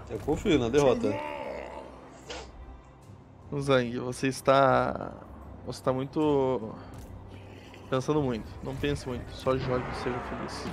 Eu confio na derrota. Zang, você está. Você está muito. Pensando muito. Não pense muito. Só jogue e seja feliz.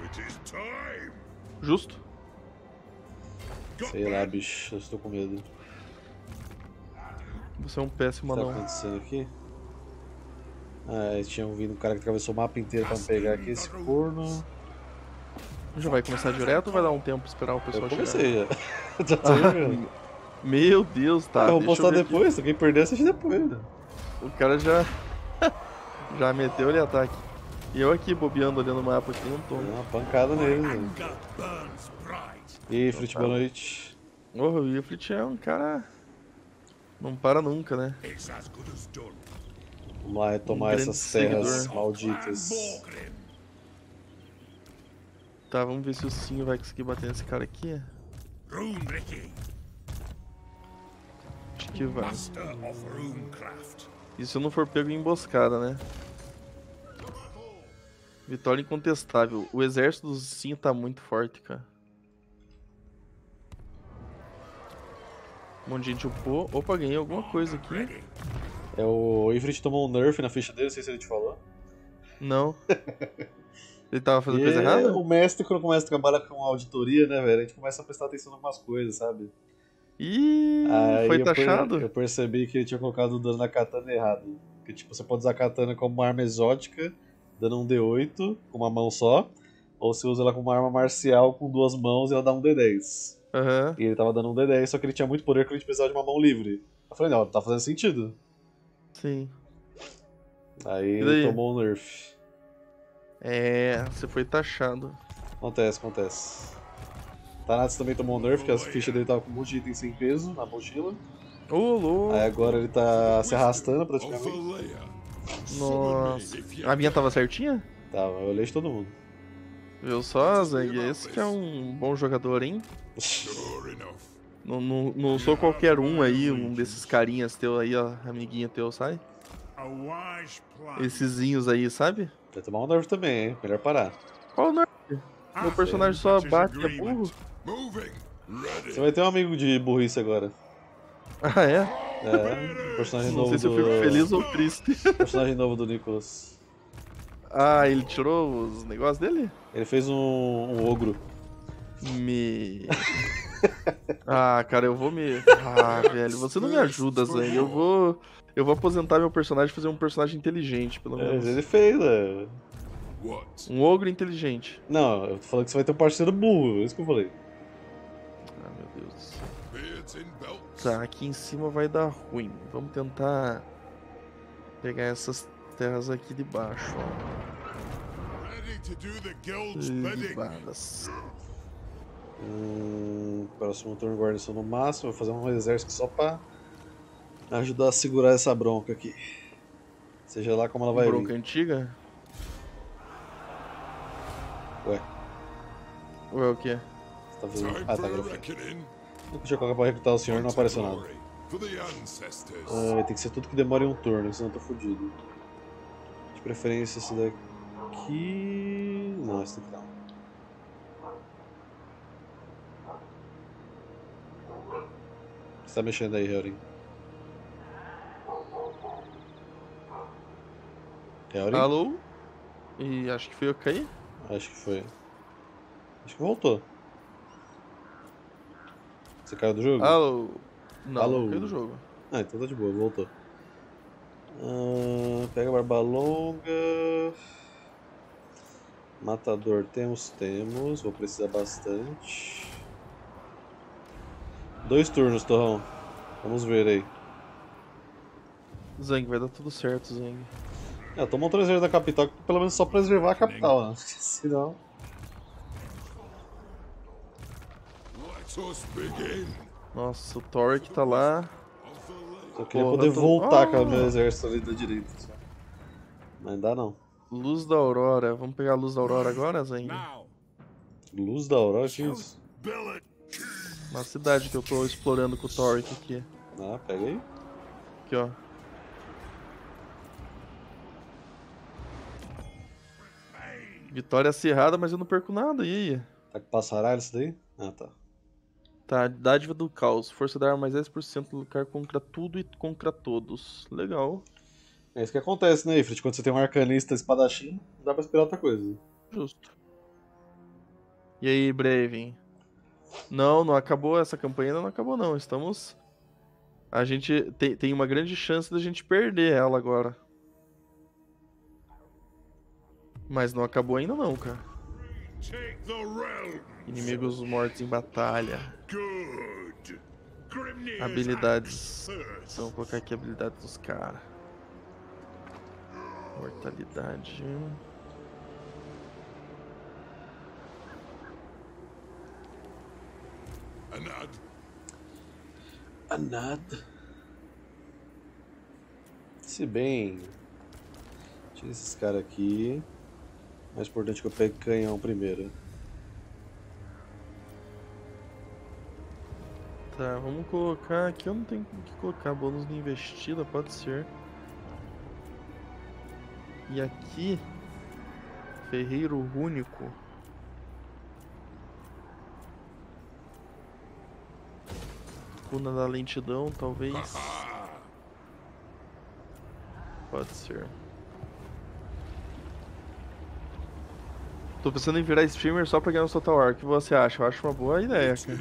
Justo? Sei lá, bicho. Eu estou com medo. Você é um péssimo O que tá anão. acontecendo aqui? Ah, eles tinham vindo um cara que atravessou o mapa inteiro pra me pegar aqui, esse corno. Já vai começar direto ou vai dar um tempo pra esperar o Eu pessoal chegar? comecei já. Já tô jogando. Meu Deus, Ah, tá. eu vou Deixa eu postar ver aqui. depois, se alguém perder, assiste depois, né? O cara já. Já meteu ele ataque. E eu aqui bobeando olhando o mapa aqui, não tô. Deu uma pancada neles, né? E aí, Frit, boa noite. Oh, o Wilfrit é um cara. Não para nunca, né? Vamos lá Um retomar grande essas terras seguidor. malditas. Tá, vamos ver se o Sinho vai conseguir bater nesse cara aqui. Acho que vai. E se eu não for pego em emboscada, né? Vitória incontestável. O exército do Sinho tá muito forte, cara. Um monte de gente upou. Opa, ganhei alguma coisa aqui. É, o Ifrit tomou um nerf na ficha dele, não sei se ele te falou. Não. Ele tava fazendo E coisa errada? o mestre, quando começa a trabalhar com auditoria, né, velho, a gente começa a prestar atenção em algumas coisas, sabe? Ih, Aí foi eu taxado? percebi que ele tinha colocado o dano na katana errado. Que tipo, você pode usar a katana como uma arma exótica, dando um D8 com uma mão só, ou você usa ela como uma arma marcial com duas mãos e ela dá um D10. Aham. E ele tava dando um D10, só que ele tinha muito poder que a gente precisava de uma mão livre. Eu falei, não, tá fazendo sentido. Sim. Aí E ele daí? tomou um nerf. É, você foi taxado. Acontece, acontece. Thanatos também tomou um nerf, que as fichas dele tava com um monte de item sem peso na mochila. Ô, Aí louco. agora ele tá se arrastando praticamente. Nossa. A minha tava certinha? Tá, eu olhei de todo mundo. Viu só, Zang? Esse que é um bom jogador, hein? Não sou qualquer um aí, um desses carinhas teu aí, ó, amiguinho teu, sabe? Essesinhos aí, sabe? Vai tomar um nerf também, hein? Melhor parar. Qual o nome? Meu personagem só bate, é burro. Você vai ter um amigo de burrice agora. Ah, é? É, o personagem Não novo sei se eu fico feliz ou triste. personagem novo do Nicholas. Ah, ele tirou os negócios dele? Ele fez um ogro. Me. Ah, cara, eu vou me. Ah, velho, você não me ajuda, Zang. Eu vou aposentar meu personagem e fazer um personagem inteligente, pelo É, menos. ele fez, né? Um ogro inteligente. Não, eu tô falando que você vai ter um parceiro burro, é isso que eu falei. Ah, meu Deus do céu. Tá, aqui em cima vai dar ruim. Vamos tentar pegar essas terras aqui de baixo, ó. Libadas. Próximo turno guarnição no máximo, vou fazer um exército só pra ajudar a segurar essa bronca aqui. Seja lá como ela vai Bronca vir. antiga? Ué, Ou é o quê? você tá fazendo. Ah, tá, agora foi. Eu tinha colocado pra recrutar o senhor e não apareceu nada. Ah, tem que ser tudo que demore um turno, senão eu tô fudido. De preferência esse daqui. Não, esse daqui não. Você tá mexendo aí, Helrin? Helrin? Alô? E acho que foi eu que caí? Acho que foi. Acho que voltou. Você caiu do jogo? Alô? Não, Alô? não caiu do jogo. Ah, então tá de boa, voltou. Pega a barba longa. Matador temos. Vou precisar bastante. 2 turnos, Torrão. Vamos ver aí. Zang, vai dar tudo certo, Zang. Eu tô montando o exército da capital pelo menos só pra preservar a capital, né? Senão. Nossa, o Torque tá lá. Eu queria Porra, poder eu tô... voltar com o meu Ah! exército ali da direita. Mas dá não. Luz da Aurora. Vamos pegar a Luz da Aurora agora, Zang? Luz da Aurora, que isso? Uma cidade que eu tô explorando com o Torque aqui. Ah, pega aí. Aqui, ó. Vitória acirrada, mas eu não perco nada. E aí? Tá com passaralho isso daí? Ah, tá. Tá, dádiva do caos. Força da arma mais 10% lutar contra tudo e contra todos. Legal. É isso que acontece, né, Ifrit? Quando você tem um arcanista espadachim, não dá pra esperar outra coisa. Justo. E aí, Braven? Não, não acabou essa campanha, ainda não acabou não. Estamos... A gente tem uma grande chance da gente perder ela agora. Mas não acabou ainda não, cara. Inimigos mortos em batalha. Habilidades. Então, vou colocar aqui a habilidade dos caras. Mortalidade. Anad. Se bem... Tira esses caras aqui. Mais importante que eu pegue canhão primeiro. Tá, vamos colocar aqui. Eu não tenho o que colocar. Bônus de investida, pode ser. E aqui... Ferreiro Rúnico. Runa da lentidão, talvez. Pode ser. Tô pensando em virar streamer só pra ganhar o Total War. O que você acha? Eu acho uma boa ideia, cara.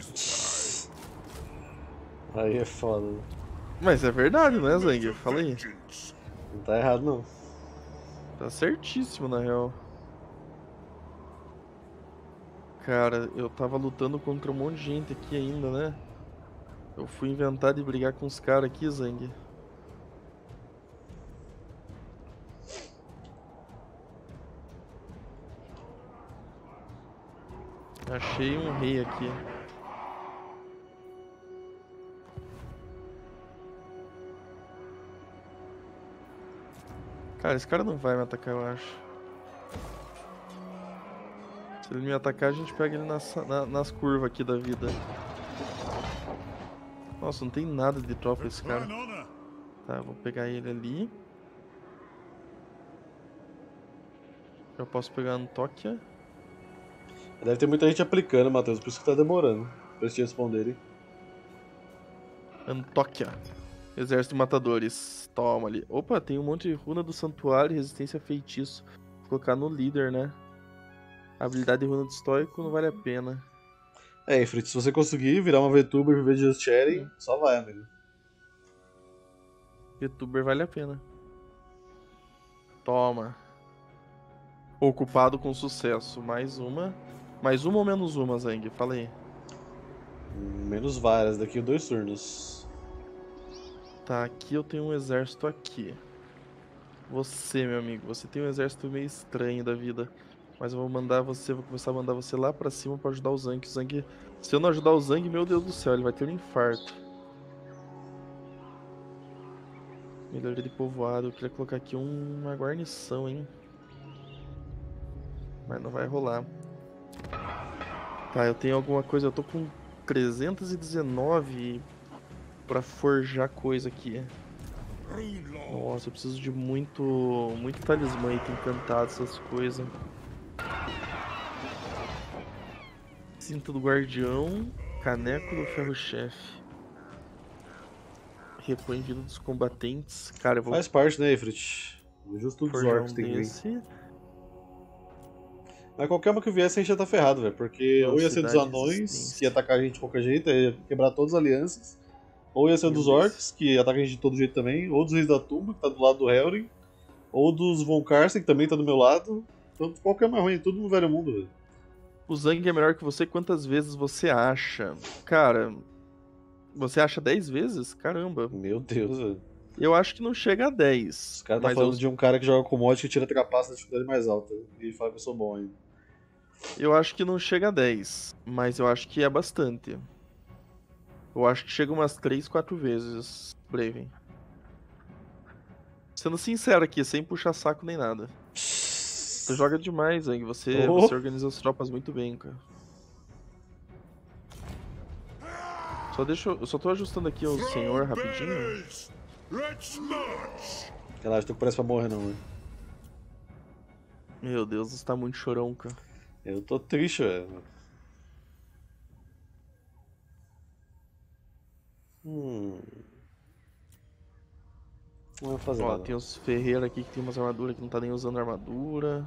Aí é foda. Mas é verdade, né, Zang? Fala aí. Não tá errado, não. Tá certíssimo, na real. Cara, eu tava lutando contra um monte de gente aqui ainda, né? Eu fui inventar de brigar com os caras aqui, Zang. Achei um rei aqui. Cara, esse cara não vai me atacar, eu acho. Se ele me atacar, a gente pega ele nas curvas aqui da vida. Nossa, não tem nada de tropa esse cara. Tá, vou pegar ele ali. Eu posso pegar no Tokia. Deve ter muita gente aplicando, Matheus, por isso que tá demorando pra eles te responderem. Antóquia. Exército de matadores. Toma ali. Opa, tem um monte de runa do santuário, resistência a feitiço. Vou colocar no líder, né? Habilidade de runa do estoico não vale a pena. É, Ifrit, se você conseguir virar uma VTuber e viver de Just Chatting, só vai, amigo. VTuber vale a pena. Toma. Ocupado com sucesso. Mais uma. Mais uma ou menos uma, Zang? Fala aí. Menos várias, daqui a 2 turnos. Tá, aqui eu tenho um exército aqui. Você, meu amigo, você tem um exército meio estranho da vida. Mas eu vou mandar você, vou começar a mandar você lá pra cima pra ajudar o Zang. O Zang, se eu não ajudar o Zang, meu Deus do céu, ele vai ter um infarto. Melhoria de povoado, eu queria colocar aqui uma guarnição, hein. Mas não vai rolar. Tá, eu tenho alguma coisa, eu tô com 319 pra forjar coisa aqui. Nossa, eu preciso de muito talismã e encantado, essas coisas. Cinto do guardião, caneco do ferro-chefe. Repõe vida dos combatentes. Cara, eu vou... Faz parte, né, Ifrit? Justo dos orcs tem que vir. Mas qualquer uma que viesse a gente já tá ferrado, velho. Porque ou ia ser dos anões, que ia atacar a gente de qualquer jeito, ia quebrar todas as alianças. Ou ia ser dos orcs, que ataca a gente de todo jeito também. Ou dos reis da tumba, que tá do lado do Helrin. Ou dos Von Karsten, que também tá do meu lado. Então qualquer uma ruim, tudo no velho mundo, velho. O Zang é melhor que você quantas vezes você acha? Cara, você acha 10 vezes? Caramba. Meu Deus, velho. Eu acho que não chega a 10. Os caras tá falando de um cara que joga commodity e tira trapaça da dificuldade mais alta. E fala que eu sou bom ainda. Eu acho que não chega a 10, mas eu acho que é bastante. Eu acho que chega umas 3, 4 vezes, Braven. Sendo sincero aqui, sem puxar saco nem nada. Você joga demais, Zang. Você organiza as tropas muito bem, cara. Eu só tô ajustando aqui o senhor rapidinho. Relaxa, tô com pressa pra morrer não, velho. Meu Deus, você tá muito chorão, cara. Eu tô triste, velho. Não vai fazer Ó, nada. tem os ferreiros aqui que tem umas armaduras que não tá nem usando armadura.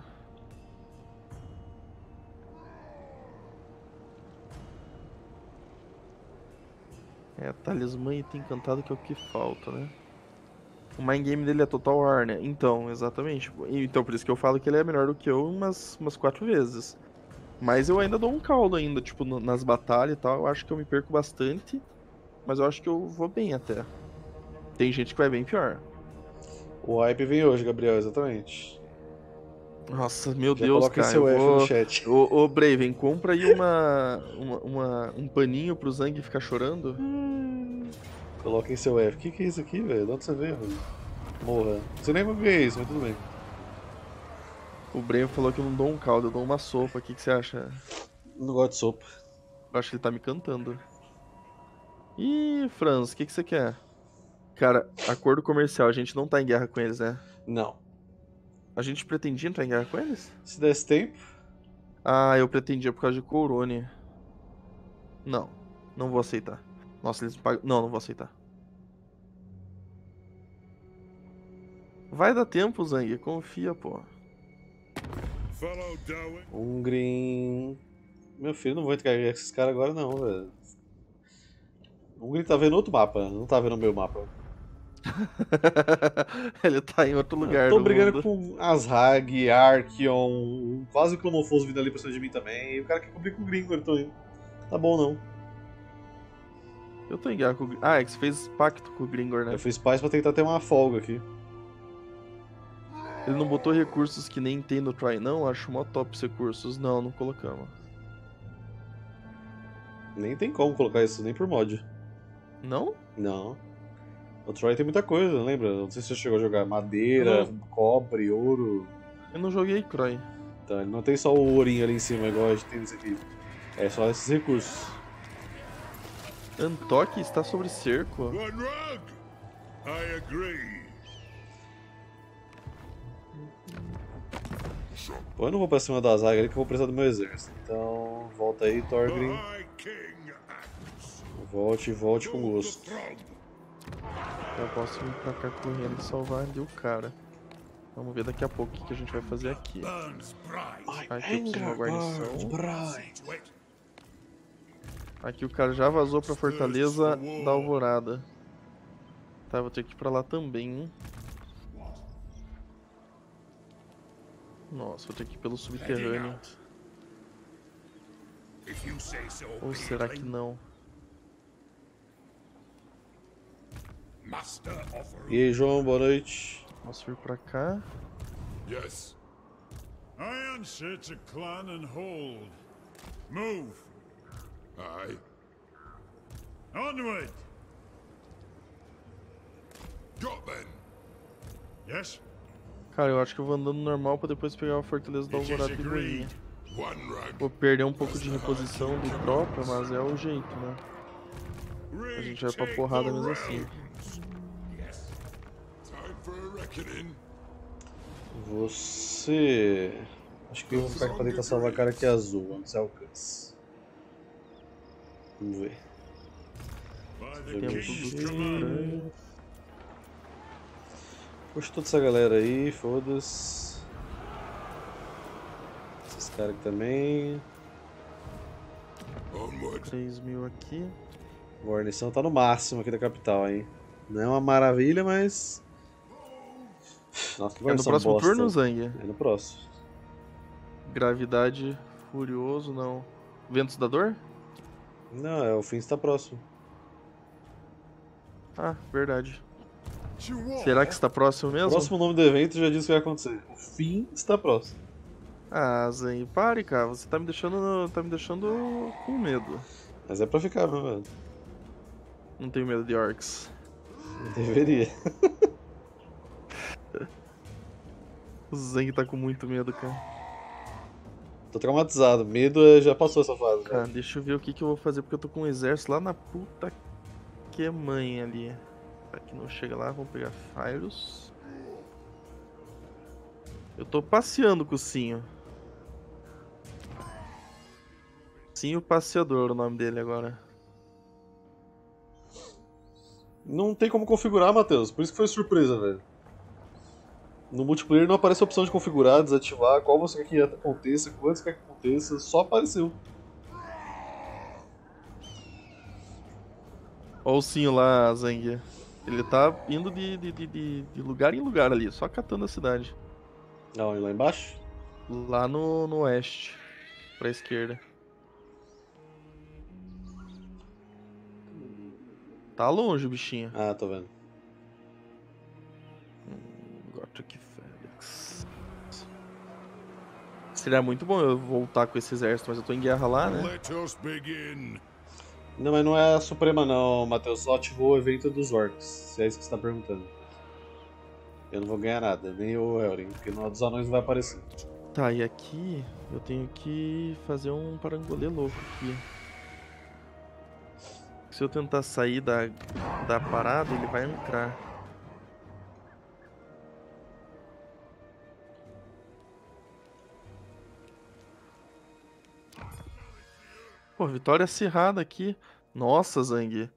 É, talismã e item encantado que é o que falta, né? O mind game dele é Total War, né? Então, exatamente. Então, por isso que eu falo que ele é melhor do que eu umas 4 vezes. Mas eu ainda dou um caldo ainda, tipo, nas batalhas e tal. Eu acho que eu me perco bastante, mas eu acho que eu vou bem até. Tem gente que vai bem pior. O hype vem hoje, Gabriel, exatamente. Nossa, meu Já Deus, coloquem cara, eu seu F no vou... chat. Ô, Braven, compra aí um paninho pro Zang ficar chorando. Coloquem seu F. Que é isso aqui, velho? De onde você veio, velho? Morra. Não sei nem o que é isso, mas tudo bem. O Braven falou que eu não dou um caldo, eu dou uma sopa. O que você acha? Não gosto de sopa. Eu acho que ele tá me cantando. Ih, Franz, o que você quer? Cara, acordo comercial, a gente não tá em guerra com eles, né? Não. A gente pretendia entrar em guerra com eles? Se desse tempo, Ah, eu pretendia por causa de Corone. Não, não vou aceitar. Nossa, eles pagam. Não, não vou aceitar. Vai dar tempo, Zang, confia, pô. um green. Meu filho, não vou entrar com esses caras agora, não, velho. Um green tá vendo outro mapa, não tá vendo o meu mapa. Ele tá em outro Eu lugar tô do brigando mundo. com Azhag, Archeon, quase o Clomofoso vindo ali pra cima de mim também. E o cara quer cobrir com o gringo, eu tô indo. Tá bom, não. Eu tô em guerra com o Ah, é que você fez pacto com o Gringor, Eu né? fiz paz pra tentar ter uma folga aqui. Ele não botou recursos que nem tem no Try, não? Acho mó top os recursos. Não, não colocamos. Nem tem como colocar isso, nem por mod. Não? Não. O Troy tem muita coisa, lembra? Não sei se você chegou a jogar Eu madeira, não, cobre, ouro. eu não joguei Croy. Então, ele não tem só o ourinho ali em cima, igual a gente tem nesse aqui. É só esses recursos. Antok está sobre cerco. Pô, eu não vou pra cima da zaga ali que eu vou precisar do meu exército. Então, volta aí, Thorgrim. Volte com gosto. Eu posso vir pra cá correndo e salvar ali o cara. Vamos ver daqui a pouco o que a gente vai fazer aqui. Aqui eu preciso de uma guarnição. Aqui o cara já vazou pra Fortaleza da Alvorada. Tá, vou ter que ir pra lá também. Nossa, vou ter que ir pelo subterrâneo. Ou será que não? E aí, João, boa noite. Posso vir pra cá? Yes. I answer to clan and hold. Move. Aye. Onward. Got then. Yes. Cara, eu acho que eu vou andando normal pra depois pegar a Fortaleza da It is Alvorada de boinha. agreed. One rank. Vou perder um pouco de reposição de tropa, mas é o jeito, né? A gente vai pra porrada mesmo assim. Time for a reckoning. Você... Acho que eu vou ficar aqui pra tentar salvar a cara que é azul, antes você alcança. Vamos ver. By the Templo king's do command. Estranho. Puxa toda essa galera aí, foda-se. Esses caras aqui também. Onward. 3.000 aqui. A guarnição tá no máximo aqui da capital, hein. Não é uma maravilha, mas... Nossa, que É no guarnição próximo bosta. turno, Zang? É no próximo. Gravidade Furioso, não. Ventos da Dor? Não, é o fim está próximo. Ah, verdade. To war. Será que está próximo O mesmo? próximo nome do evento já diz o que vai acontecer. O fim está próximo. Ah, Zang, pare, cara. Você tá me deixando com medo. Mas é pra ficar, meu velho. Não tenho medo de orcs. Deveria. O Zang tá com muito medo, cara. Tô traumatizado. Medo já passou essa fase. Cara, Já. deixa eu ver o que eu vou fazer, porque eu tô com um exército lá na puta que mãe ali. Pra que não chega lá, vamos pegar Fyrus. Eu tô passeando com o Sinho. Sinho Passeador, o nome dele agora. Não tem como configurar, Matheus. Por isso que foi surpresa, velho. No multiplayer não aparece a opção de configurar, desativar, qual você quer que aconteça, quantos quer que aconteça, só apareceu. Olha o Sinho lá, Zang. Ele tá indo de lugar em lugar ali, só catando a cidade. Não, e lá embaixo? Lá no oeste, pra esquerda. Tá longe o bichinho. Ah, tô vendo. Gotrek Felix. Seria muito bom eu voltar com esse exército, mas eu tô em guerra lá, né? Let us begin. Não, mas não é a Suprema não, Matheus. Só ativou o evento dos orcs, se é isso que você tá perguntando. Eu não vou ganhar nada, nem o Elrin, porque no dos anões não vai aparecer. Tá, e aqui eu tenho que fazer um parangolê louco aqui. Se eu tentar sair da parada, ele vai entrar. Pô, vitória acirrada aqui. Nossa, Zang.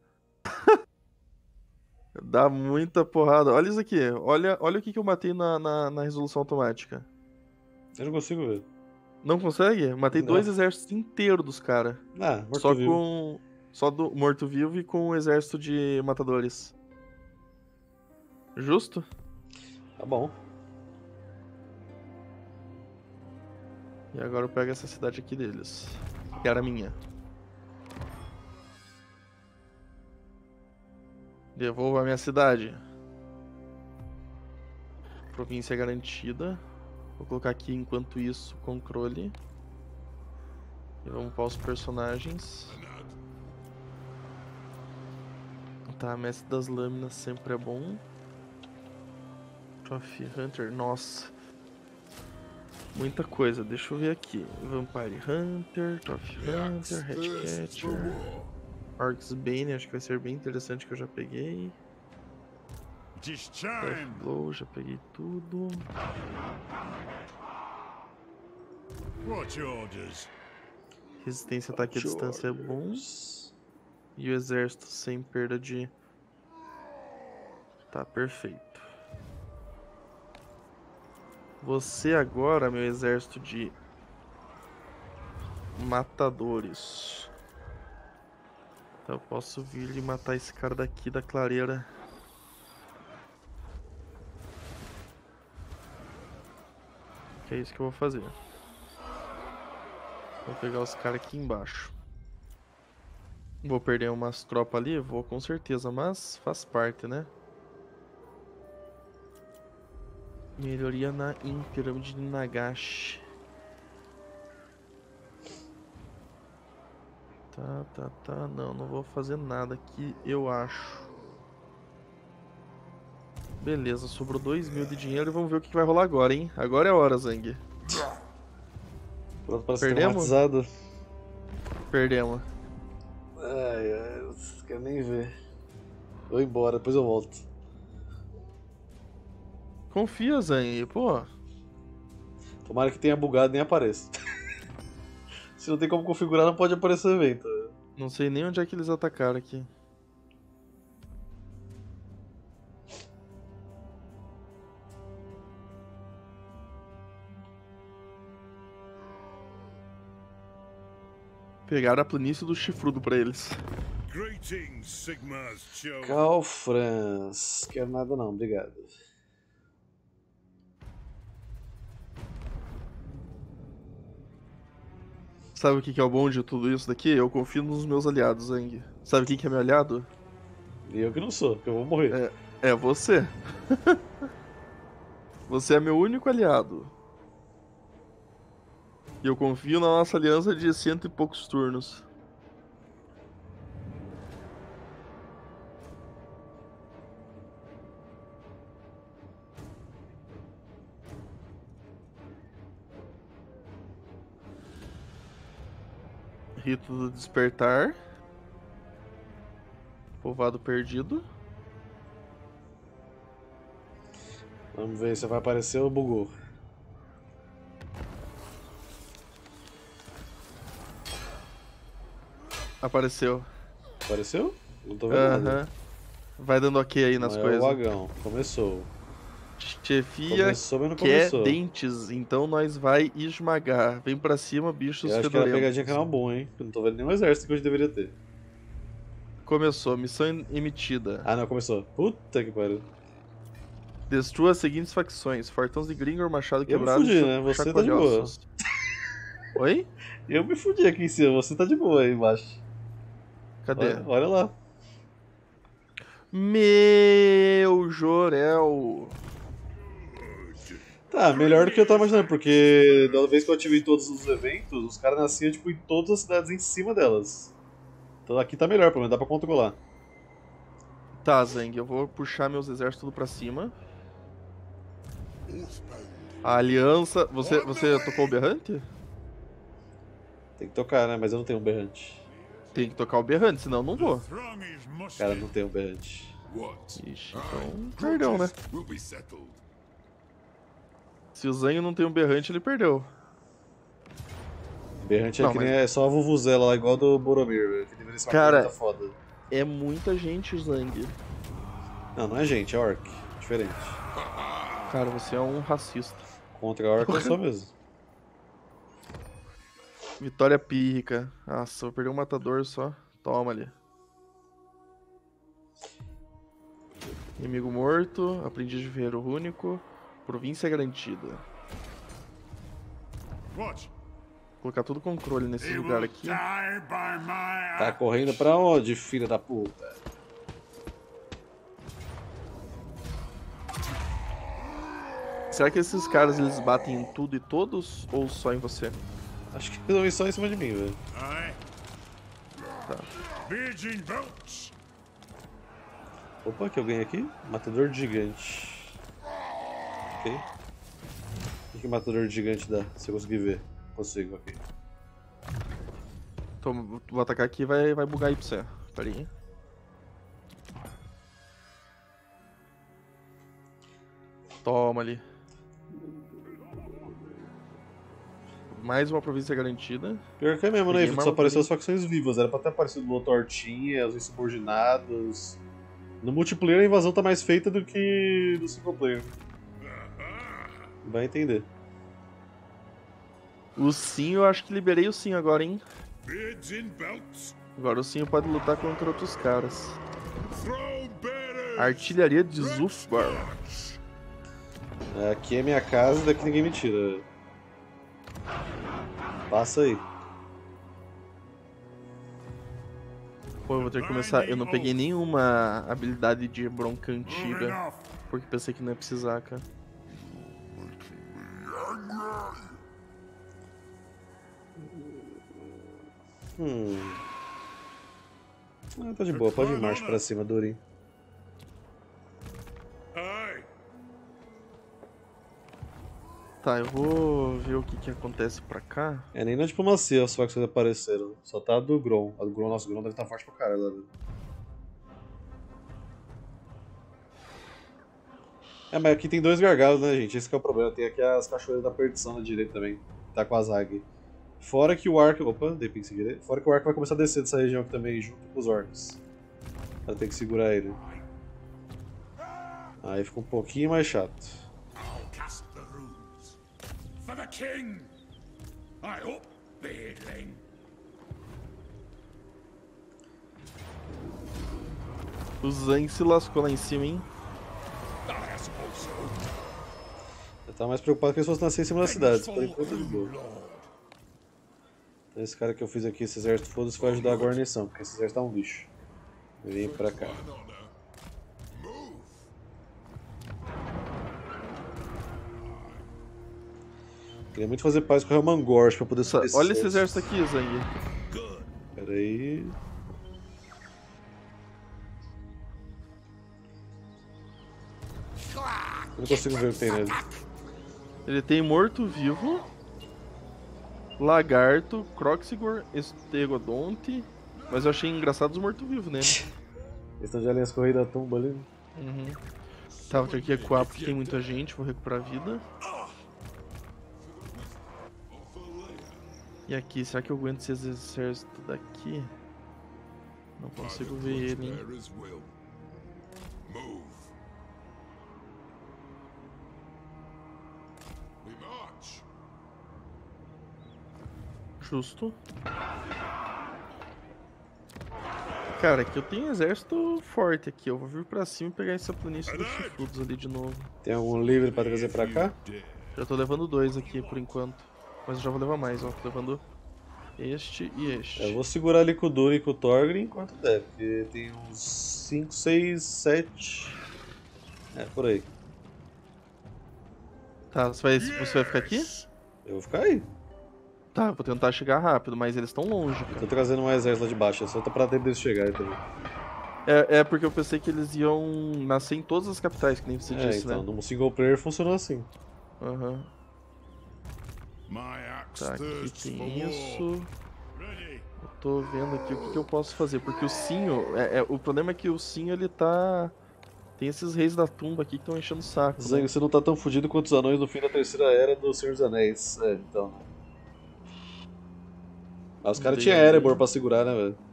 Dá muita porrada. Olha isso aqui. Olha o que eu matei na resolução automática. Eu não consigo ver. Não consegue? Matei Não. 2 exércitos inteiros dos caras. Ah, Só morto-vivo. com. Só do morto-vivo e com o exército de matadores. Justo? Tá bom. E agora eu pego essa cidade aqui deles. Que era minha. Devolva a minha cidade. Província garantida. Vou colocar aqui enquanto isso controle. E vamos para os personagens. Tá, mestre das lâminas sempre é bom. Trophy Hunter, nossa. Muita coisa, deixa eu ver aqui. Vampire Hunter, Trophy Hunter, Headcatcher, Orcs Bane, acho que vai ser bem interessante que eu já peguei. Death Blow, já peguei tudo. Resistência a ataque à distância é bom. E o exército sem perda de... Tá, perfeito. Você agora, meu exército de matadores. Então eu posso vir e matar esse cara daqui da clareira. Que é isso que eu vou fazer. Vou pegar os caras aqui embaixo. Vou perder umas tropas ali? Vou com certeza, mas faz parte, né? Melhoria em pirâmide de Nagashi. Tá. Não vou fazer nada aqui, eu acho. Beleza, sobrou 2.000 de dinheiro e vamos ver o que vai rolar agora, hein? Agora é a hora, Zang. Pronto pra ser Perdemos? traumatizado. Perdemos. Ai, não quero nem ver. Vou embora, depois eu volto. Confia, Zang, pô. Tomara que tenha bugado e nem apareça. Se não tem como configurar, não pode aparecer o evento. Não sei nem onde é que eles atacaram aqui. Pegaram a planície do chifrudo pra eles. Calfrans. Quero nada não, obrigado. Sabe o que é o bom de tudo isso daqui? Eu confio nos meus aliados, Zang. Sabe quem que é meu aliado? E eu que não sou, porque eu vou morrer. É você. Você é meu único aliado. E eu confio na nossa aliança de 100 e poucos turnos. Rito do despertar. Povoado perdido. Vamos ver se vai aparecer ou bugou. Apareceu. Apareceu? Não tô vendo nada. Vai dando ok aí nas Não é coisas. o Agão. Começou. Chefia Começou, mas não quer começou. dentes, então nós vai esmagar. Vem pra cima, bichos Eu acho que era fedorentos. pegadinha canal bom, hein? Eu não tô vendo nenhum exército que hoje deveria ter. Começou, missão emitida. Ah, não, começou. Puta que pariu. Destrua as seguintes facções: Fortões de Gringor, Machado Eu me Quebrado fudi, e né? Você tá de boa. Chacoalhoços. Oi? Eu me fudi aqui em cima, você tá de boa aí embaixo. Cadê? Olha lá. Meu Jorel. Tá, melhor do que eu tava imaginando, porque da vez que eu ativei todos os eventos, os caras nasciam tipo, em todas as cidades em cima delas. Então aqui tá melhor, pelo menos dá pra controlar. Tá, Zeng, eu vou puxar meus exércitos tudo pra cima. A aliança. Você tocou o berrante? Tem que tocar, né? Mas eu não tenho um berrante. Tem que tocar o berrante, senão eu não vou. Cara, não tenho um berrante. Ixi, então perdeu, né? Will be settled. Se o Zeng não tem um berrante, ele perdeu. Berrante é Não, que mas- nem é só a Vuvuzela lá, igual do Boromir, velho, que deveria ser uma Cara- coisa foda. É muita gente, Zeng. Não, não é gente, é orc. Diferente. Cara, você é um racista. Contra orc eu sou mesmo. Vitória pírrica. Nossa, vou perder um matador só. Toma ali. Inimigo morto. Aprendiz de ferreiro único. Província garantida. Watch. Vou colocar tudo controle nesse lugar aqui. Die by my Tá correndo pra onde, filha da puta? Será que esses caras eles batem em tudo e todos? Ou só em você? Acho que eles vão ir só em cima de mim, velho. Aye. Tá. Virgin belts. Opa, que eu ganhei aqui? Matador de gigante. Ok. O que o matador de gigante dá? Se eu conseguir ver. Consigo, ok. Então, vou atacar aqui e vai bugar aí pra você. Pera aí. Toma ali. Mais uma província garantida. Pior que é mesmo, né? Peguei uma Só apareceu as armadura. facções vivas. Era pra ter aparecido o Tortinha, os insubordinados. No multiplayer a invasão tá mais feita do que no single player. Vai entender. O Sim, eu acho que liberei o Sim agora, hein? Virgin belts. Agora o Sim pode lutar contra outros caras. Throw bearers. Artilharia de Zufbar. Aqui é minha casa e daqui ninguém me tira. Passa aí. Pô, eu vou ter que começar. Eu não peguei nenhuma habilidade de bronca antiga. Enough. Porque pensei que não ia precisar, cara. Tá de boa, pode ir marcha pra cima, Durin. Aye. Tá, eu vou ver o que acontece pra cá. É nem na diplomacia as facções apareceram. Só tá a do Grom. A do Grom, nossa, o Grom deve estar forte pra caralho lá, velho. É, mas aqui tem dois gargalos, né, gente? Esse que é o problema. Tem aqui as cachoeiras da perdição na direita também. Tá com a Zag. Fora que o Ark. Opa, dei ping sem querer. Fora que o Ark vai começar a descer dessa região aqui também, junto com os orcs. Ela tem que segurar ele. Aí fica um pouquinho mais chato. I'll cast the runes. For the king. I hope, beardling. O Zang se lascou lá em cima, hein? I suppose so. Eu tava mais preocupado que eles fossem nascer em cima das cidades. Por enquanto, tá de boa. Então esse cara que eu fiz aqui, esse exército foda-se, vai ajudar a guarnição, porque esse exército tá um lixo. Vem pra cá. An honor. Move. Queria muito fazer paz com o Helmangorst pra poder subir Olha esse exército aqui, Zang. Good. Pera aí. Eu não consigo ver o que tem nele. Ele tem morto-vivo, lagarto, Croxigor, Estegodonte. Mas eu achei engraçado os mortos-vivos nele. Eles estão de aliança com o rei da tumba ali. Uhum. Tá, vou ter que recuar porque tem muita gente, vou recuperar a vida. E aqui, será que eu aguento esse exército daqui? Não consigo ver ele, hein? Bearers will. Move. We march. Justo. Cara, aqui eu tenho um exército forte aqui. Eu vou vir pra cima e pegar essa planície dos chifrudos ali de novo. Tem algum livre pra trazer pra cá? Já tô levando 2 aqui por enquanto. Mas eu já vou levar mais, ó. Tô levando este e este. Eu vou segurar ali com o Durin e com o Thorgrim enquanto der, porque tem uns 5, 6, 7. É, por aí. Tá, você vai ficar aqui? Eu vou ficar aí. Tá, eu vou tentar chegar rápido, mas eles estão longe, Eu tô cara. trazendo um exército lá de baixo, é só pra tempo deles chegarem também. É porque eu pensei que eles iam nascer em todas as capitais, que nem você disse, Então, né? no single player funcionou assim. Aham. My axe Tá, aqui thirsts for tem war. isso. Ready. Eu tô vendo aqui o que eu posso fazer, porque o Sinho... o problema é que o Sinho, ele tá... Tem esses reis da tumba aqui que estão enchendo o saco, né? Zang, você não tá tão fudido quanto os anões no fim da terceira era do Senhor dos Anéis. É, então. Mas os caras tinham Erebor pra segurar, né, velho?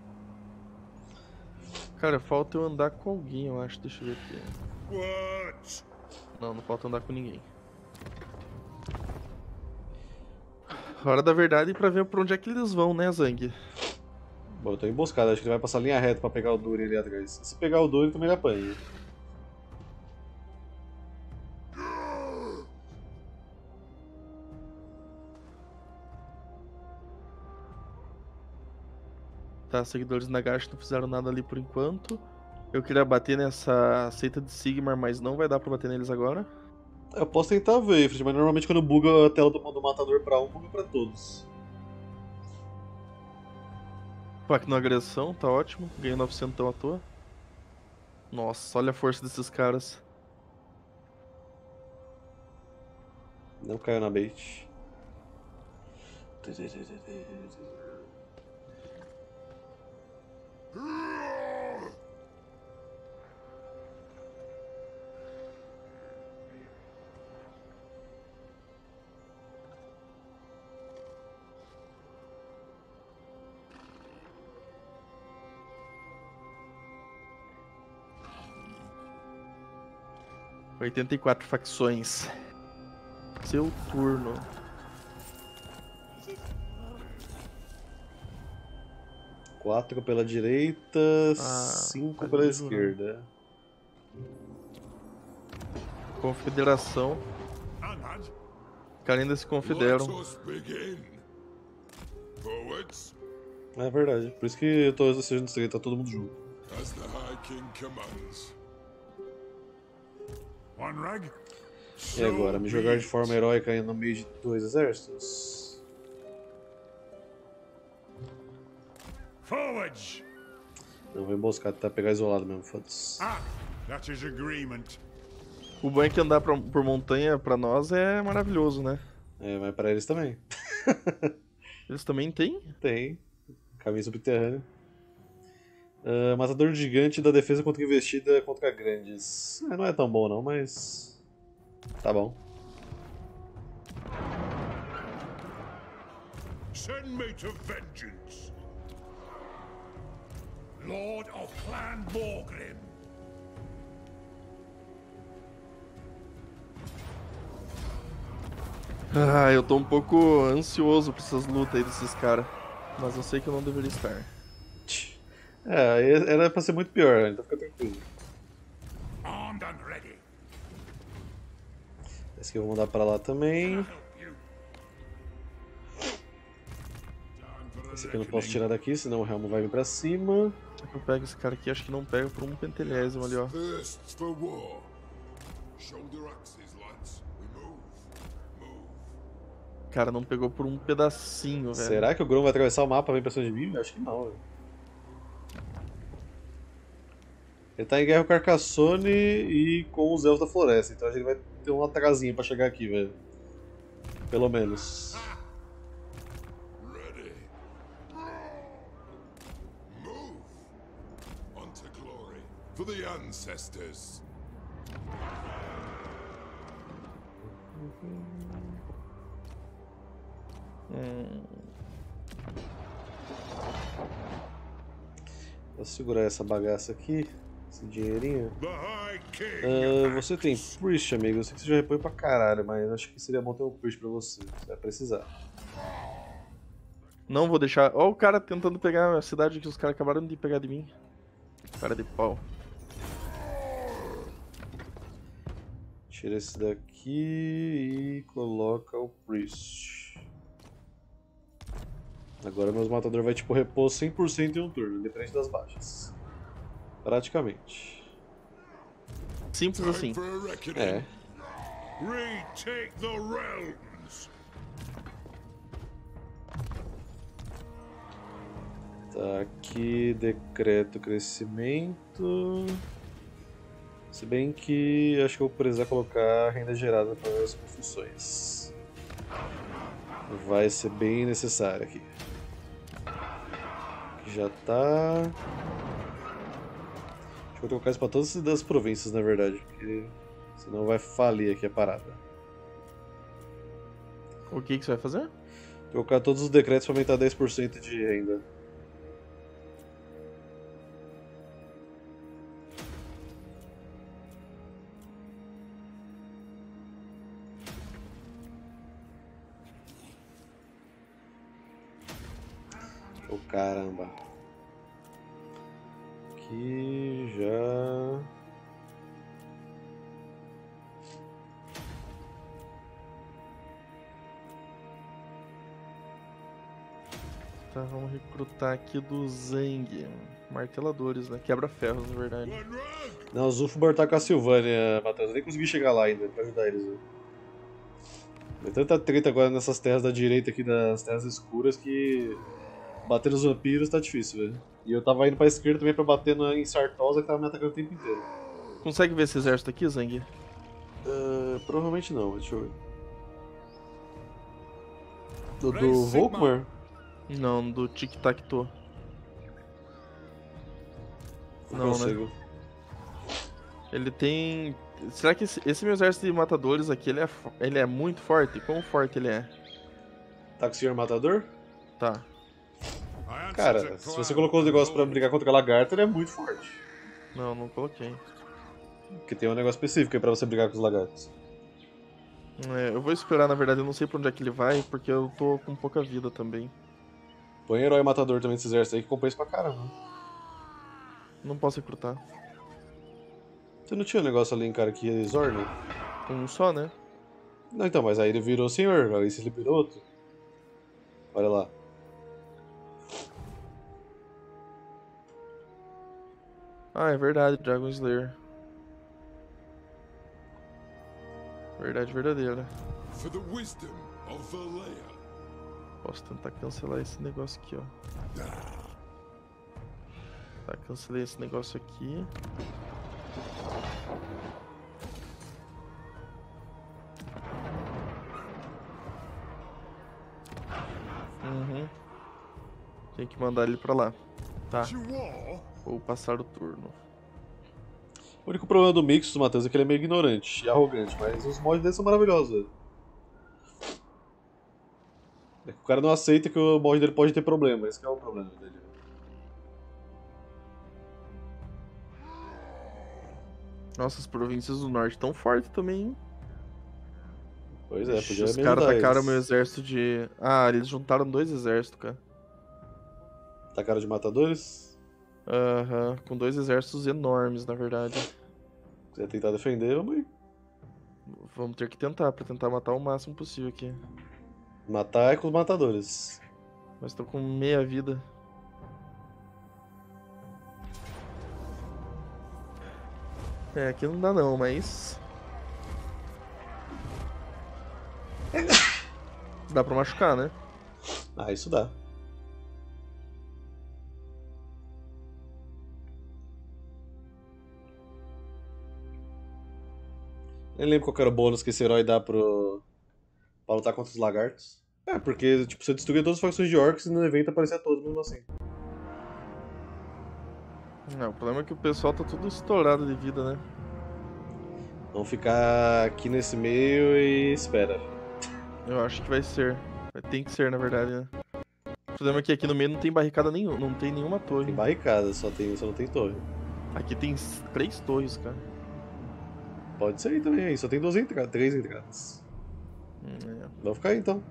Cara, falta eu andar com alguém, eu acho. Deixa eu ver aqui. What? Não falta andar com ninguém. Hora da verdade pra ver pra onde é que eles vão, né, Zang? Bom, eu tô emboscado, acho que ele vai passar linha reta pra pegar o Durin ali atrás. Se pegar o Durin, também ele apanha. Tá, seguidores da Nagash não fizeram nada ali por enquanto. Eu queria bater nessa seita de Sigmar, mas não vai dar pra bater neles agora. Eu posso tentar ver, Fred, mas normalmente quando buga a tela do matador pra um, buga pra todos. Pacto na agressão, tá ótimo. Ganhei 900 à toa. Nossa, olha a força desses caras. Não caiu na bait. Hum. 84 facções. Seu turno. Quatro pela direita, 5 tá pela lindo, né? esquerda. Confederação. Anad. Cara, ainda se confederam. Let us begin. Forwards, É verdade, por isso que eu tô assistindo isso aí, tá todo mundo junto. as the High King commands. One rag. E agora, me jogar de forma heróica aí no meio de dois exércitos? Forwards. Não, vou emboscar, tentar pegar isolado mesmo, foda-se. Ah, that is agreement. O bom é que andar por montanha pra nós é maravilhoso, né? É, mas pra eles também. Eles também têm? Tem. Caminho subterrâneo. Matador gigante da defesa contra investida contra grandes. Não é tão bom não, mas... Tá bom. Send me to vengeance. Lord of Clan Morgrim. Ah, eu tô um pouco ansioso pra essas lutas aí desses caras. Mas eu sei que eu não deveria estar. É, era pra ser muito pior, então fica tranquilo. Armed and ready. Esse aqui eu vou mandar pra lá também. Help you. Time for Esse the aqui eu não posso reckoning. tirar daqui, senão o Helmo vai vir pra cima. Será que eu pego esse cara aqui? Acho que não pega por um pentelésimo ali, ó. Thirsts for war. Shoulder axes, lads. We move. Move. Cara, não pegou por um pedacinho, velho. Será que o Grom vai atravessar o mapa e vir pra cima de mim? Acho que não, velho. Ele tá em guerra com o Carcassonne e com os Elfos da Floresta, então acho que ele vai ter um atrasinho pra chegar aqui, velho. Pelo menos. Ready. Move. On to glory. For the ancestors. Vou segurar essa bagaça aqui. Esse dinheirinho. Você tem Priest, amigo. Eu sei que você já repõe pra caralho, mas acho que seria bom ter um Priest pra você. Você vai precisar. Não vou deixar. Ó o cara tentando pegar a cidade que os caras acabaram de pegar de mim. Cara de pau. Tira esse daqui e coloca o Priest. Agora meus matadores vai tipo repor 100% em um turno, independente das baixas. Praticamente. Simples assim. É. Retake the realms. Tá aqui, decreto crescimento. Se bem que acho que eu vou precisar colocar renda gerada para as construções. Vai ser bem necessário aqui. Já tá. Acho que vou colocar isso para todas as províncias, na verdade, porque senão vai falir aqui a parada. O que você vai fazer? Vou colocar todos os decretos para aumentar 10% de renda. Oh, caramba. Aqui já. Tá, vamos recrutar aqui do Zeng. Marteladores, né? Quebra-ferros, na verdade. Não, o Zulfbar tá com a Silvânia, Matheus. Eu nem consegui chegar lá ainda pra ajudar eles. Né? Tem tanta treta agora nessas terras da direita aqui, das terras escuras, que bater nos vampiros tá difícil, velho. E eu tava indo pra esquerda também pra bater em Sartosa, que tava me atacando o tempo inteiro. Consegue ver esse exército aqui, Zeng? Provavelmente não, deixa eu ver. Do Volkmar? Não, do Tic Tac Toe. Não, consigo. né? Ele tem... Será que esse meu exército de matadores aqui, ele é muito forte? Quão forte ele é? Tá com o senhor matador? Tá. Cara, se você colocou os negócios pra brigar contra a lagarta, ele é muito forte. Não coloquei. Porque tem um negócio específico aí pra você brigar com os lagartos. Eu vou esperar, na verdade, eu não sei pra onde é que ele vai, porque eu tô com pouca vida também. Põe herói matador também nesse exército aí que compensa pra caramba. Não posso recrutar. Você não tinha um negócio ali, cara, que ia Zorno? Um só, né? Não, então, mas aí ele virou senhor, aí você liberou outro. Olha lá. Ah, é verdade, Dragon Slayer. Verdade verdadeira. For the wisdom of Valea. Posso tentar cancelar esse negócio aqui, ó. Tá, cancelei esse negócio aqui. Tem que mandar ele pra lá. Tá. Vou passar o turno. O único problema do Mixus, Matheus, é que ele é meio ignorante e arrogante, mas os mods dele são maravilhosos, velho. É que o cara não aceita que o mod dele pode ter problema, esse que é o problema dele. Nossa, as províncias do norte tão fortes também, hein? Pois é, podia Os me caras ajudar atacaram eles. meu exército de... Ah, eles juntaram 2 exércitos, cara. Atacaram de matadores? Aham, com 2 exércitos enormes, na verdade. Você ia tentar defender, vamos aí. Vamos ter que tentar, pra tentar matar o máximo possível aqui. Matar é com os matadores. Mas tô com meia vida. Aqui não dá não, mas... Dá pra machucar, né? Ah, isso dá. Nem lembro qual que era o bônus que esse herói dá pra lutar contra os lagartos. É, porque tipo, você destruía todas as facções de orcs e no evento aparecia todos mesmo assim. O problema é que o pessoal tá tudo estourado de vida, né? Vamos ficar aqui nesse meio e espera. Eu acho que vai ser. Tem que ser, na verdade, né? O problema é que aqui no meio não tem barricada nenhuma, não tem nenhuma torre. Tem barricada, só não tem torre. Aqui tem 3 torres, cara. Pode ser aí também, aí. Só tem 3 entradas. É, Vamos ficar aí então.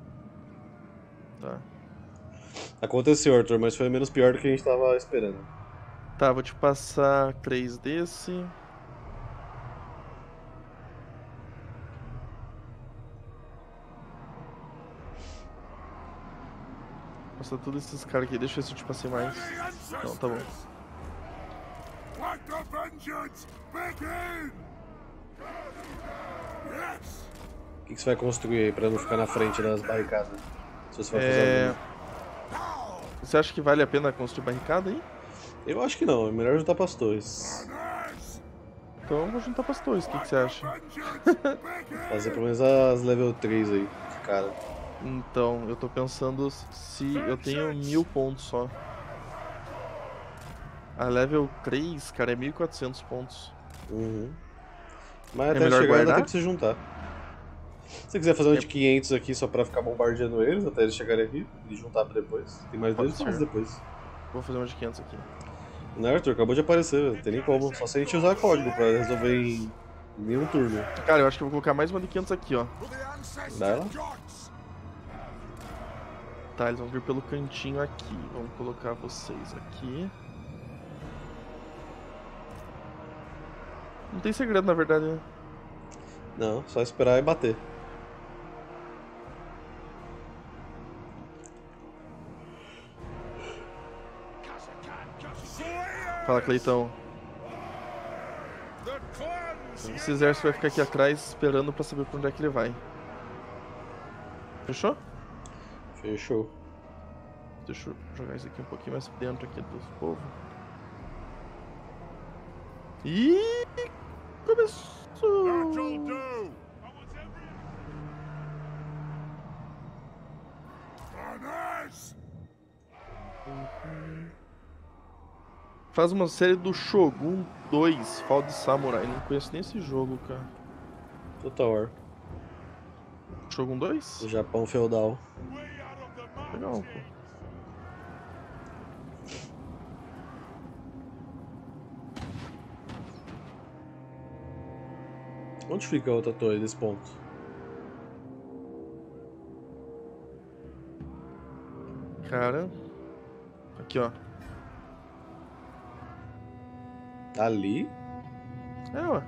tá. Aconteceu, Arthur, mas foi menos pior do que a gente tava esperando. Tá, vou te passar 3 desse. Passar todos esses caras aqui. Deixa eu ver se eu te passei mais. Não, tá bom. Let the vengeance begin! Yes! O que você vai construir aí pra não ficar na frente das barricadas? Se você vai fazer alguma. Você acha que vale a pena construir barricada aí? Eu acho que não, é melhor juntar pras torres. Então eu vou juntar pras torres, o que você acha? Fazer pelo menos as level 3 aí, cara. Então, eu tô pensando se eu tenho 1000 pontos só. A level 3, cara, é 1400 pontos. Uhum. Mas É até melhor chegar guardar? ainda tem que se juntar. Se você quiser fazer um de 500 aqui só pra ficar bombardeando eles até eles chegarem aqui e juntar pra depois. Tem mais Pode 2 ser. fases depois. Vou fazer uma de 500 aqui. Não, Arthur, acabou de aparecer, velho. Não tem nem como. Só se a gente usar código pra resolver em nenhum turno. Cara, eu acho que eu vou colocar mais uma de 500 aqui, ó. Vai lá. Tá, eles vão vir pelo cantinho aqui. Vamos colocar vocês aqui. Não tem segredo, na verdade, né? Não, só esperar e bater. Fala, Cleitão. Esse exército vai ficar aqui atrás esperando pra saber pra onde é que ele vai. Fechou? Fechou. Deixa eu jogar isso aqui um pouquinho mais dentro aqui do povo. Ih, começou! Faz uma série do Shogun 2, Fall de Samurai. Não conheço nem esse jogo, cara. Total War. Shogun 2? O Japão feudal. Legal, pô. Onde fica a outra torre desse ponto? Cara. Aqui, ó. Ali? É, ué.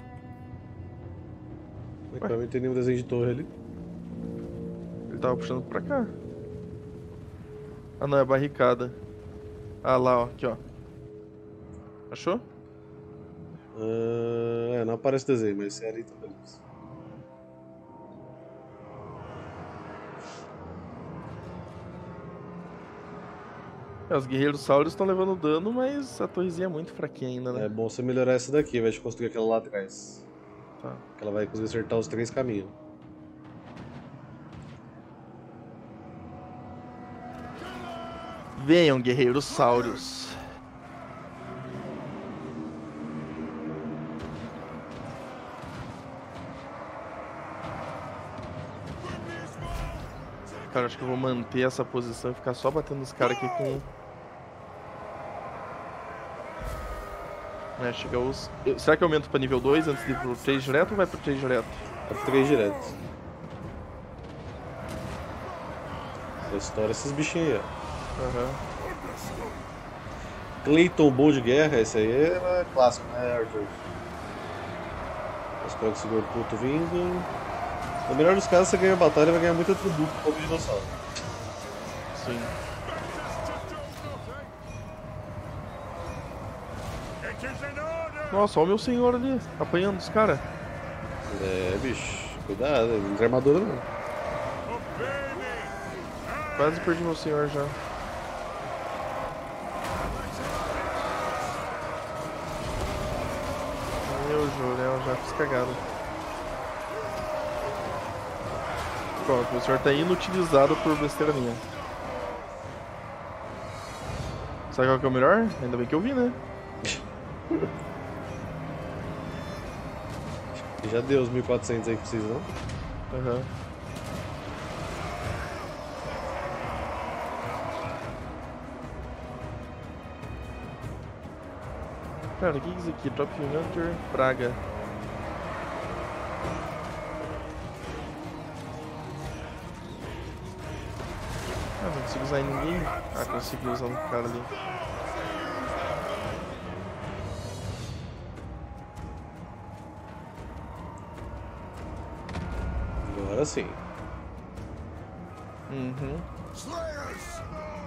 Pra mim não tem nenhum desenho de torre ali. Ele tava puxando pra cá. Ah, não, é barricada. Ah, lá, ó. Aqui, ó. Achou? Não aparece desenho, mas se é ali, tá beleza. Os guerreiros Sauros estão levando dano, mas a torrezinha é muito fraquinha ainda, né? É bom você melhorar essa daqui, ao invés de construir aquela lá atrás. Tá. Que ela vai conseguir acertar os 3 caminhos. Venham, guerreiros Sauros. Cara, acho que eu vou manter essa posição e ficar só batendo os caras aqui com... chega os... Será que eu aumento pra nível 2 antes de ir pro 3 direto ou vai pro 3 direto? Vai pro 3 direto. Estoura esses bichinhos aí, ó. Aham. Clayton Bom de Guerra, esse aí é clássico, né, Arthur? Espero que esse gordo puto vindo. No melhor dos casos, você ganha a batalha e vai ganhar muito atributo como dinossauro. Sim. Nossa, olha o meu senhor ali, apanhando os caras. É, bicho, cuidado, não tem armadura não. Quase perdi meu senhor já. Meu Jorel, já fiz cagada. Pronto, meu senhor tá inutilizado por besteira minha. Sabe qual que é o melhor? Ainda bem que eu vi, né? Já deu os 1400 aí que precisa, não? Aham. Cara, o que é isso aqui? Drop Hunter, praga. Ah, não consigo usar em ninguém? Ah, consegui usar no cara ali. Agora sim. Uhum. Slayers!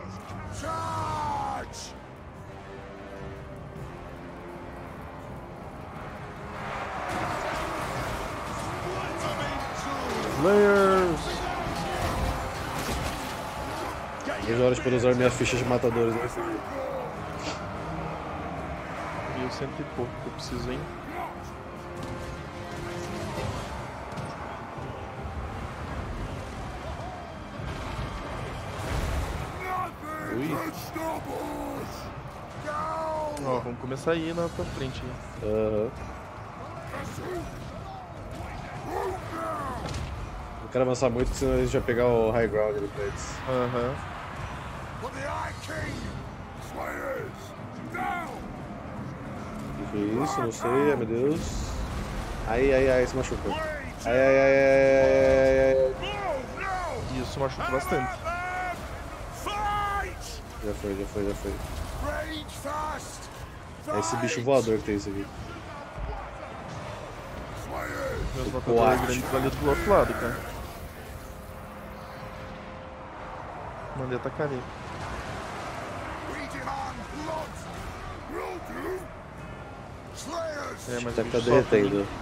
Charge! Slayers! 2 horas para usar minhas fichas de matadores. Né? 1100 e pouco que eu preciso, hein? Ui. Ó, vamos começar a ir na tua frente. Aham. Não quero avançar muito, senão a gente vai pegar o high ground ali pra eles. Aham. For the Eye King! Slayers! Down! O que é isso? Não sei, ai meu Deus. Ai, se machucou. Ai. Isso machuca bastante. Fight! Já foi. Rage fast! É esse bicho voador que tem isso aqui. Slayers! Meus matadores grandes ali do outro lado, cara. Mandei atacar ele. We demand blood! Will do! Slayers! É, mas Já o tá bicho sofre, derretendo. hein?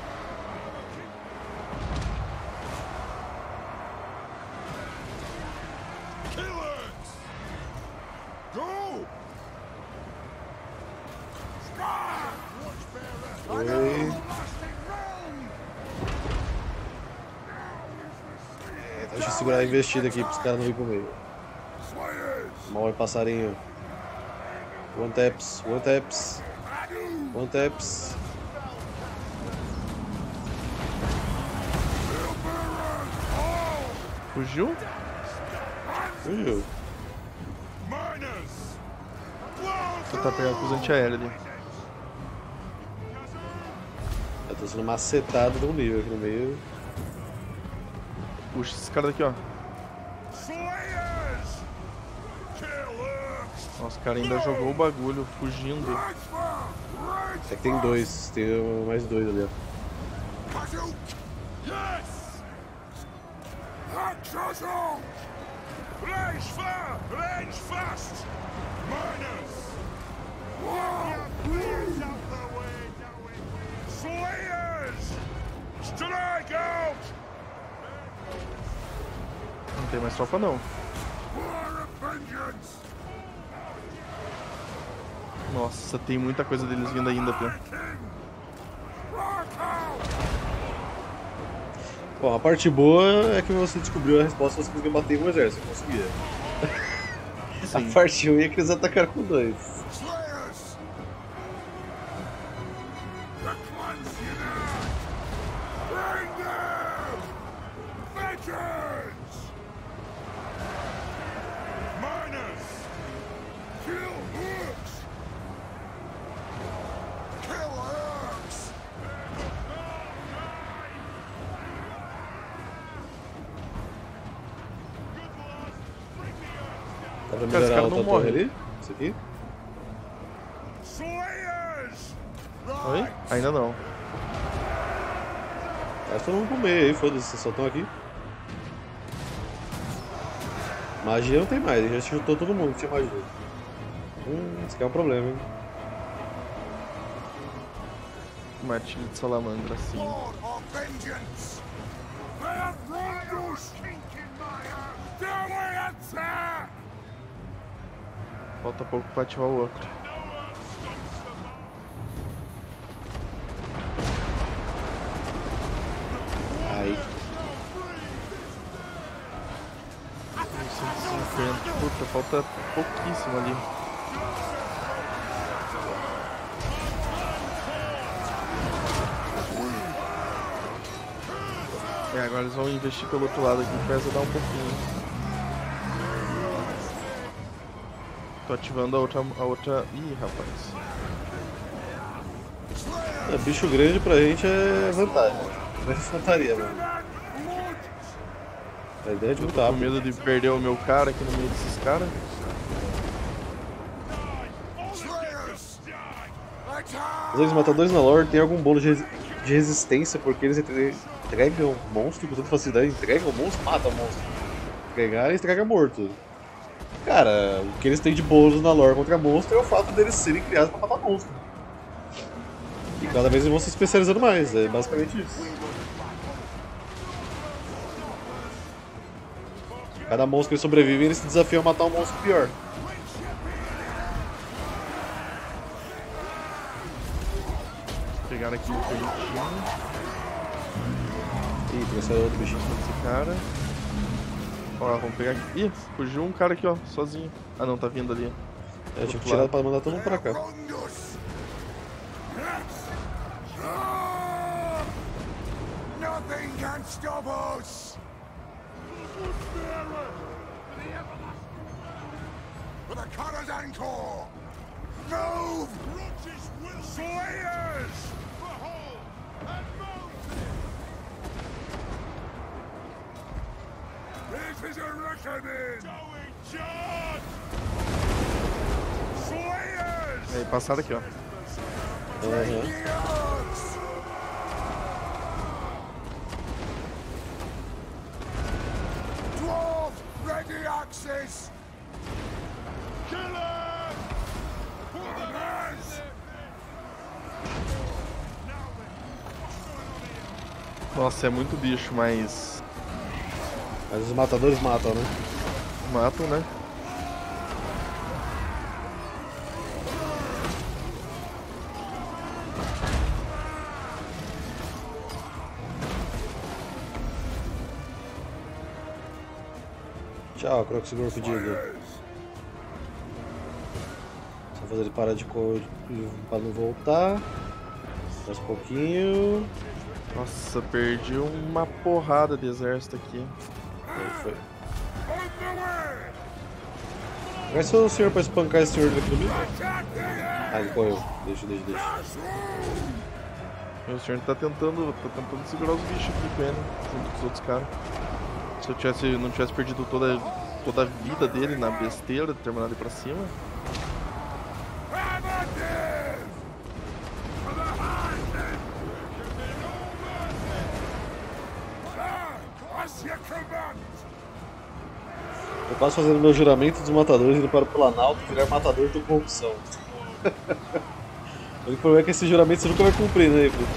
Killers! Go! Scar! Oi. Deixa eu segurar a investida aqui pros caras não virem pro meio. Slayers! Mal passarinho. One taps. Fugiu? Fugiu. Miners! Você tá pegando com os antiaéreos ali. Eu tô sendo macetado de um nível aqui no meio. Puxa esses caras daqui, ó. Slayers! Killers! Nossa, o cara ainda jogou o bagulho, fugindo. É que tem 2, tem mais 2 ali, ó. Hadouken! Yes! Haxazon! Range fast! Miners! Slayers! Strike out! Não tem mais tropa, não. War of vengeance! Nossa, tem muita coisa deles vindo ainda, Pia. Rock out! Bom, a parte boa é que você descobriu a resposta e você conseguiu bater em um exército, você conseguia. Sim. A parte ruim é que eles atacaram com 2. Slayers! The cleanse you now! Bring them! Vengeance! Miners! Kill hooks! Kill hooks! Dá pra Cara, esse melhorar cara a não outra morre. torre ali? Isso aqui? Slayers! Oi? Ainda não. Vai todo mundo pro meio aí, foda-se, vocês só estão aqui. Magia não tem mais, a gente juntou todo mundo que tinha magia. Isso aqui é um problema, hein? Martilho de salamandra, sim. Lord of vengeance! They have wronged us! Do we attack? Falta pouco pra ativar o outro. Aí. 150. Puta, falta pouquíssimo ali. É, agora eles vão investir pelo outro lado aqui pra ajudar um pouquinho. Tô ativando a outra... Ih, rapaz. Bicho grande pra gente é vantagem. Não é infantaria, mano. A ideia é de muito Com rápido. medo de perder o meu cara aqui no meio desses caras. Mas os matadores na lore tem algum bônus de resistência porque eles entregam o monstro com tanta facilidade. Entregam o monstro, mata o monstro. Entregar e entrega morto. Cara, o que eles têm de bônus na lore contra monstro é o fato deles serem criados pra matar monstro. E cada vez eles vão se especializando mais, é basicamente isso. Cada monstro que eles sobrevivem, eles se desafiam a matar um monstro pior. Pegaram aqui o bonitinho. Ih, trouxeram outro bichinho. Esse cara. Ó, vamos pegar aqui. Ih, fugiu um cara aqui, ó, sozinho. Ah não, tá vindo ali. Eu tinha que tirar pra mandar todo mundo pra cá. Nothing can stop us! For the Corazon Corps! Move! Slayers! This is a reckoning! Slayers! Aí, passaram aqui, ó. Dwarf, ready axes! Killer! Nossa, é muito bicho, mas Mas os matadores matam, né? matam, né? Tchau, Croxigor pedido. Só fazer ele parar de correr pra não voltar. Mais um pouquinho. Nossa, perdi uma porrada de exército aqui. Aí foi. Vai ser o senhor pra espancar esse senhor daqui do meio? Ah, ele correu. Deixa. Meu senhor tá tentando segurar os bichos aqui com ele, junto com os outros caras. Se eu não tivesse perdido toda a vida dele na besteira de terminar ali pra cima. Eu passo fazendo meu juramento dos matadores indo para o Planalto virar matador de corrupção. O único problema é que esse juramento você nunca vai cumprir, né, Ifrit?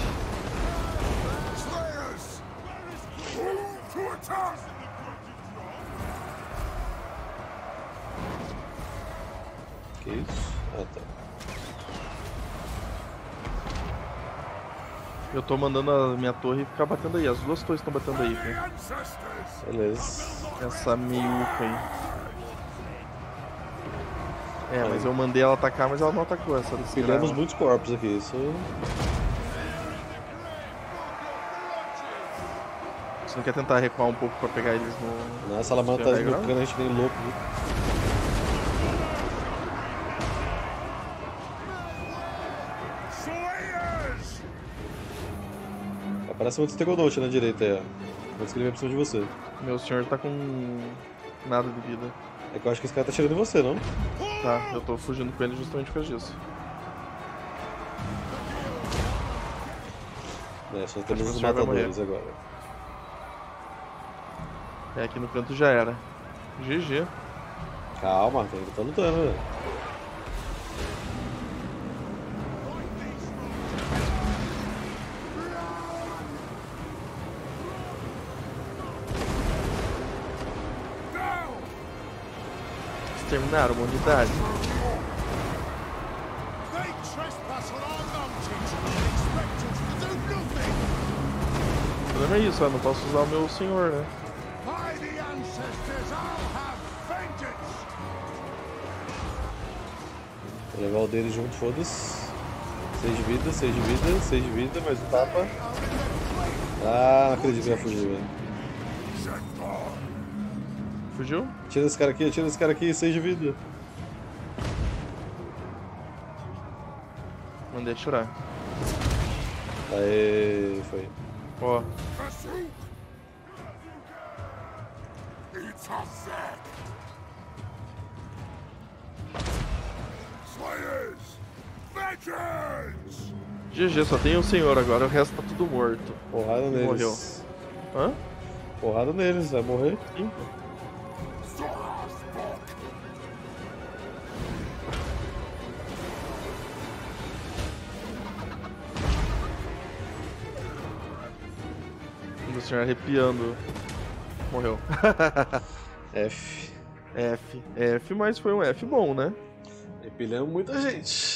Que isso? Ah, tá. Eu tô mandando a minha torre ficar batendo aí. As duas torres estão batendo aí, viu? Beleza. Essa meiuca aí. É, mas eu mandei ela atacar, mas ela não atacou essa desse Pilhamos cara. muitos corpos aqui, isso. Você não quer tentar recuar um pouco pra pegar eles no... Não, a Salamandra tá esmocando a gente nem louco, viu? Parece muito Stegonote na direita aí, ó. Vou descrever por cima de você. Meu senhor tá com nada de vida. É que eu acho que esse cara tá tirando em você, não? Tá, eu tô fugindo com ele justamente por causa disso. É, só Acho temos que os o senhor vai matadores agora. É, aqui no canto já era. GG. Calma, tá lutando, velho. Exterminaram uma unidade. O problema é isso, eu não posso usar o meu senhor, né? Vou levar o dele junto, foda-se. 6 de vida, 6 de vida, 6 de vida, mais um tapa. Ah, não acredito que vai fugir, velho. Fugiu? Tira esse cara aqui, 6 de vida. Mandei atirar. Aê, foi. Ó. GG, só tem o senhor agora, o resto tá tudo morto. Porrada neles. Morreu. Hã? Porrada neles, vai morrer? Sim. O senhor arrepiando. Morreu. F. F, mas foi um F bom, né? Empilhamos muita gente.